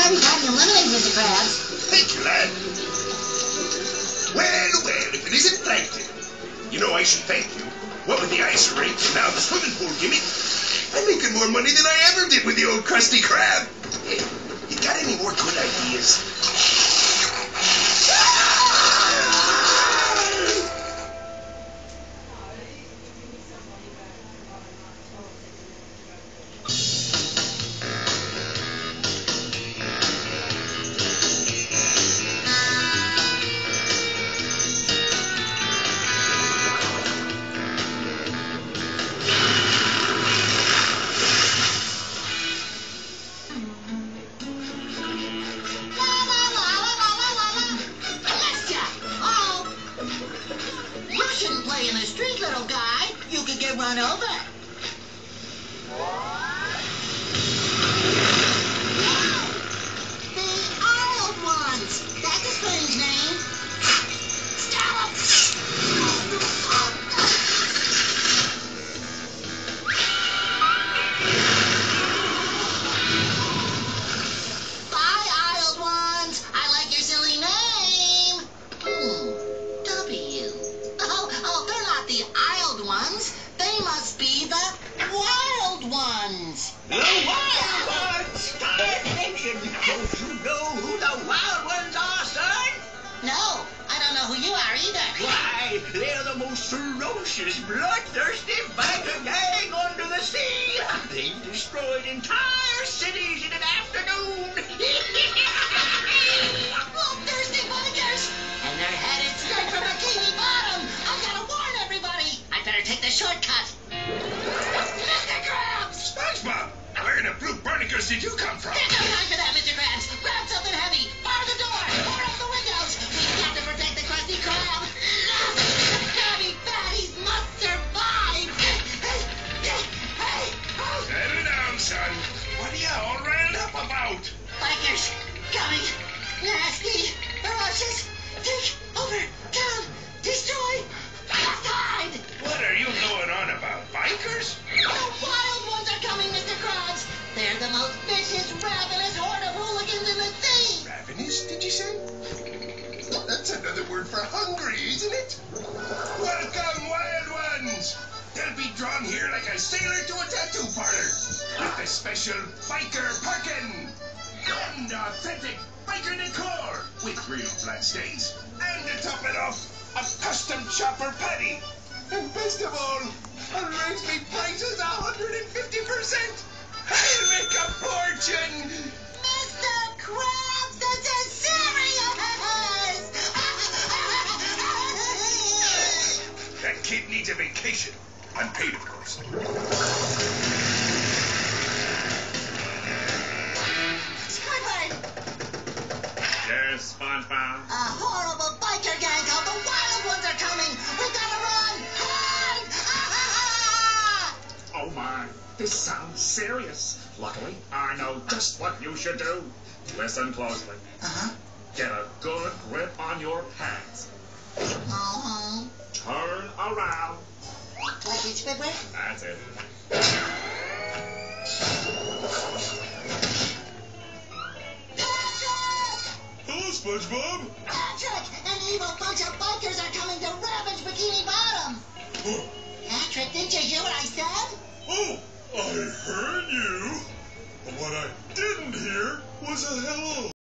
Krabby Patty and lemonade, Mr. Krabs. Thank you, lad. Well, if it isn't Plankton. You know I should thank you. What with the ice rink and now the swimming pool gimmick, I'm making more money than I ever did with the old Krusty Krab. Hey, you got any more good ideas? In the street, little guy, you could get run over. The Island Ones. That's a strange name. Bye, Island Ones. I like your silly name. W. Oh, they're not the Island Ones. They must be the Wild Ones. The Wild Ones! Attention! Don't you know who the Wild Ones are, son? No, I don't know who you are either. Why, they're the most ferocious, bloodthirsty biker gang under the sea. They've destroyed entire cities in an afternoon. Bloodthirsty bikers! And they're headed straight for Bikini Bottom. I've got to warn everybody. I better take the shortcut. Mr. Krabs! SpongeBob, where in the blue barnacles did you come from? There's no time for that, Mr. Krabs. Grab something heavy. Bar the door. Board up the windows. We've got to protect the Krusty Krab. The Krabby Patties must survive. Hey. Settle down, son. What are you all riled up about? Bikers coming. Nasty. Ferocious. Take over. Town. Destroy. Hide. What are you going on about? Bikers? The Wild Ones are coming, Mr. Krabs. They're the most vicious, ravenous horde of hooligans in the sea. Ravenous, did you say? That's another word for hungry, isn't it? Welcome, Wild Ones! They'll be drawn here like a sailor to a tattoo parlor. With the special biker parking. And authentic biker decor. With real bloodstains. And to top it off, a custom chopper patty. And best of all, I'll raise me prices 150%. I'll make a fortune. Mr. Krabs, this is serious. That kid needs a vacation. Unpaid, of course. Squidward, Yes, SpongeBob? a horrible biker gang called the Wild Ones are coming. We gotta run. Hide! Oh my, this sounds serious. Luckily, I know just what you should do. Listen closely. Uh-huh. Get a good grip on your pants. Uh-huh. Turn around. Like it, Squidward? That's it. Hello, SpongeBob. Patrick, an evil bunch of bikers are coming to ravage Bikini Bottom. Patrick, didn't you hear what I said? Oh, I heard you. But what I didn't hear was a hello.